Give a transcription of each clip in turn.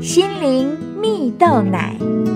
心灵蜜豆奶。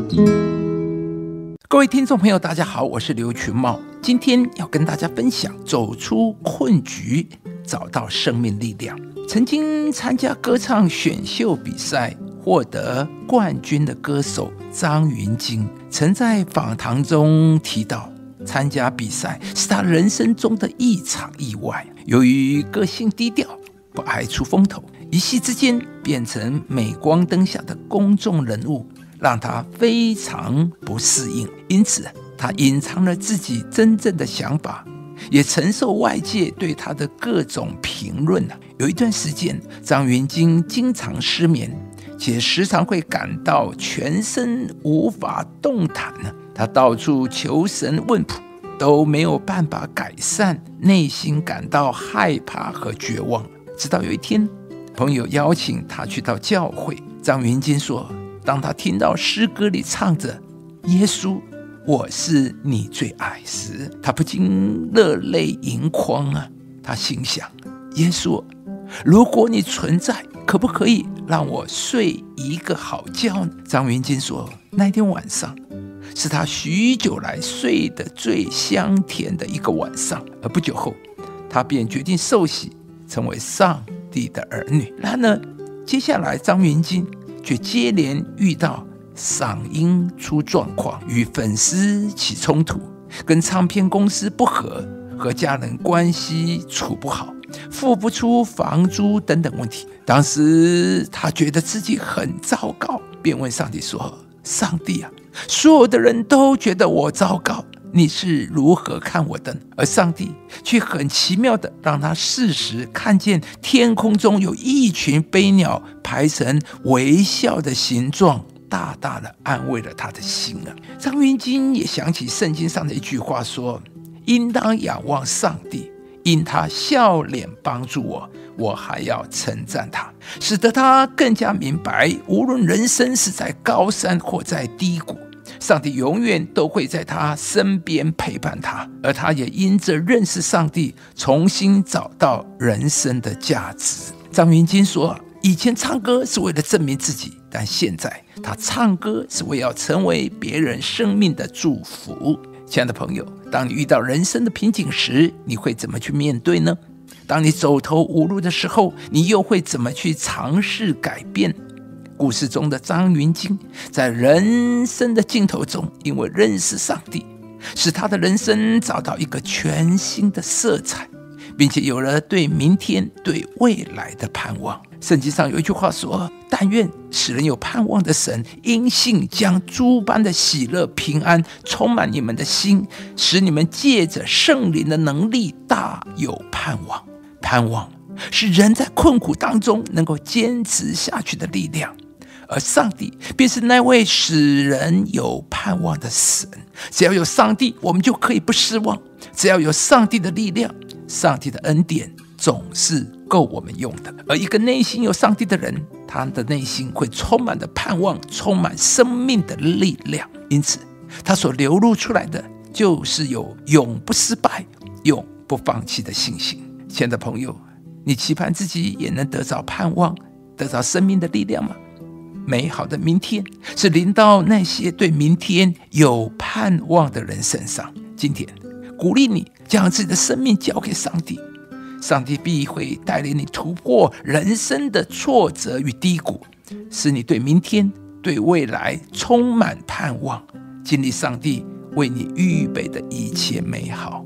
各位听众朋友大家好，我是刘群茂，今天要跟大家分享走出困局，找到生命力量。曾经参加歌唱选秀比赛获得冠军的歌手张芸京，曾在访谈中提到，参加比赛是他人生中的一场意外。由于个性低调，不爱出风头，一夕之间变成镁光灯下的公众人物，让他非常不适应。因此他隐藏了自己真正的想法，也承受外界对他的各种评论。有一段时间，张芸京经常失眠，且时常会感到全身无法动弹。他到处求神问卜，都没有办法改善，内心感到害怕和绝望。直到有一天，朋友邀请他去到教会，张芸京说，当他听到诗歌里唱着耶稣我是你最爱时，他不禁热泪盈眶。他心想，耶稣，如果你存在，可不可以让我睡一个好觉呢？张芸京说，那天晚上是他许久来睡得最香甜的一个晚上。而不久后，他便决定受洗，成为上帝的儿女。然而接下来张芸京却接连遇到嗓音出状况，与粉丝起冲突，跟唱片公司不合，和家人关系处不好，付不出房租等等问题。当时他觉得自己很糟糕，便问上帝说，上帝啊，所有的人都觉得我糟糕，你是如何看我的？而上帝却很奇妙的让他适时看见天空中有一群飞鸟排成微笑的形状，大大的安慰了他的心。张芸京也想起圣经上的一句话说，应当仰望上帝，因他笑脸帮助我，我还要称赞他，使得他更加明白，无论人生是在高山或在低谷，上帝永远都会在他身边陪伴他。而他也因着认识上帝，重新找到人生的价值。张芸京说，以前唱歌是为了证明自己，但现在他唱歌是为要成为别人生命的祝福。亲爱的朋友，当你遇到人生的瓶颈时，你会怎么去面对呢？当你走投无路的时候，你又会怎么去尝试改变？故事中的张芸京在人生的尽头中，因为认识上帝，使他的人生找到一个全新的色彩，并且有了对明天、对未来的盼望。圣经上有一句话说，但愿使人有盼望的神，因信将诸般的喜乐平安充满你们的心，使你们借着圣灵的能力大有盼望。盼望是人在困苦当中能够坚持下去的力量，而上帝便是那位使人有盼望的神。只要有上帝，我们就可以不失望。只要有上帝的力量，上帝的恩典总是够我们用的。而一个内心有上帝的人，他的内心会充满的盼望，充满生命的力量。因此他所流露出来的就是有永不失败、永不放弃的信心。亲爱的朋友，你期盼自己也能得着盼望，得着生命的力量吗？美好的明天是临到那些对明天有盼望的人身上。今天鼓励你将自己的生命交给上帝，上帝必会带领你突破人生的挫折与低谷，使你对明天、对未来充满盼望，经历上帝为你预备的一切美好。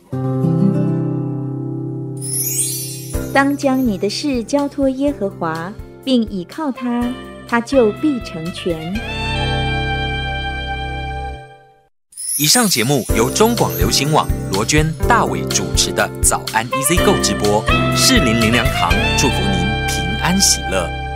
当将你的事交托耶和华，并倚靠他，他就必成全。 以上节目由中广流行网罗娟、大伟主持的早安 EZ 购直播，士林灵粮堂祝福您平安喜乐。